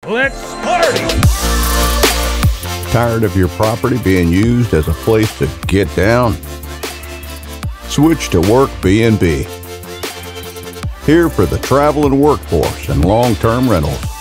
Let's party! Tired of your property being used as a place to get down? Switch to Workbnb. Here for the traveling workforce and long-term rentals.